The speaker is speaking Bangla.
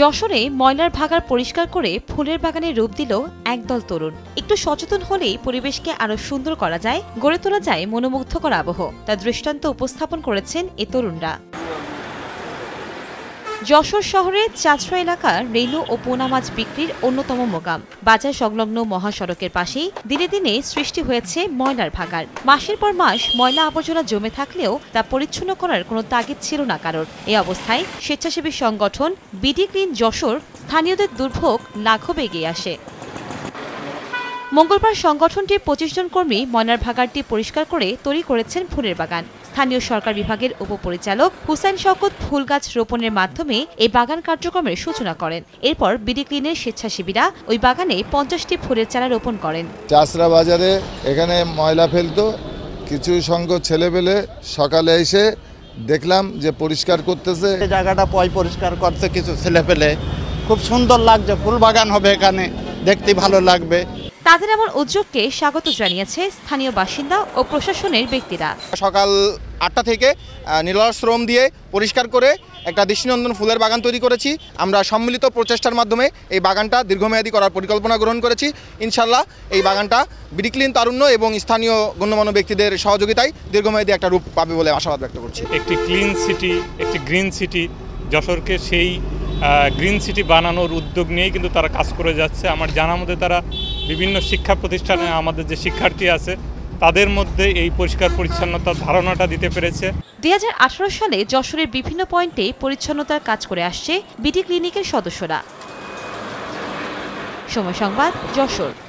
যশোরে ময়লার ভাগাড় পরিষ্কার করে ফুলের বাগানে রূপ দিল একদল তরুণ। একটু সচেতন হলেই পরিবেশকে আরো সুন্দর করা যায়, গড়ে তোলা যায় মনোমুগ্ধকর আবহ। তার দৃষ্টান্ত উপস্থাপন করেছেন এ তরুণরা। যশোর শহরের চাঁচরা এলাকার রেণু ও পোনা মাছ বিক্রির অন্যতম মোকাম। বাজার সংলগ্ন মহাসড়কের পাশেই দিনে দিনে সৃষ্টি হয়েছে ময়লার ভাগাড়। মাসের পর মাস ময়লা আবর্জনা জমে থাকলেও তা পরিচ্ছন্ন করার কোনো তাগিদ ছিল না কারোর। এই অবস্থায় স্বেচ্ছাসেবী সংগঠন বিডি ক্লিন যশোর স্থানীয়দের দুর্ভোগ লাঘবে এগিয়ে আসে। মঙ্গলবার সংগঠনটির ২৫ জন কর্মী ময়লার ভাগাড়টি পরিষ্কার করে তৈরি করেছেন ফুলের বাগান। স্থানীয় সরকার বিভাগের উপপরিচালক হুসাইন শওকত ফুল গাছ রোপণের মাধ্যমে এই বাগান কার্যক্রমের সূচনা করেন। এরপর বিডি ক্লিনের স্বেচ্ছাসেবীরা ওই বাগানে ৫০টি ফুলের চারা রোপণ করেন। চাঁচরা বাজারে এখানে ময়লা ফেলতো, কিছু সংখ্যক ছেলেপেলে সকালে এসে দেখলাম যে পরিষ্কার করতেছে। জায়গাটা পরিষ্কার করছে কিছু ছেলেপেলে, খুব সুন্দর লাগছে। ফুল বাগান হবে এখানে, দেখতে ভালো লাগবে। তাদের এমন উদ্যোগকে স্বাগত জানিয়েছে স্থানীয় বাসিন্দা ও প্রশাসনের ব্যক্তিরা। সকাল ৮টা থেকে নিরলস শ্রম দিয়ে পরিষ্কার করে একটা দৃষ্টিনন্দন ফুলের বাগান তৈরি করেছি। আমরা সম্মিলিত প্রচেষ্টার মাধ্যমে এই বাগানটা দীর্ঘমেয়াদী করার পরিকল্পনা গ্রহণ করেছি। ইনশাল্লাহ এই বাগানটা বিডি ক্লিন তারুণ্য এবং স্থানীয় গণ্যমান্য ব্যক্তিদের সহযোগিতায় দীর্ঘমেয়াদী একটা রূপ পাবে বলে আশাবাদ ব্যক্ত করছি। একটি ক্লিন সিটি, একটি গ্রিন সিটি, যশোরকে সেই গ্রিন সিটি বানানোর উদ্যোগ নিয়েই কিন্তু তারা কাজ করে যাচ্ছে। আমার জানা মতে তারা বিভিন্ন শিক্ষা প্রতিষ্ঠানে আমাদের যে শিক্ষার্থী আছে তাদের মধ্যে এই পরিষ্কার পরিচ্ছন্নতার ধারণাটা দিতে পেরেছে। ২০১৮ সালে যশোরের বিভিন্ন পয়েন্টে পরিচ্ছন্নতার কাজ করে আসছে বিডি ক্লিনিকের সদস্যরা। সময় সংবাদ, যশোর।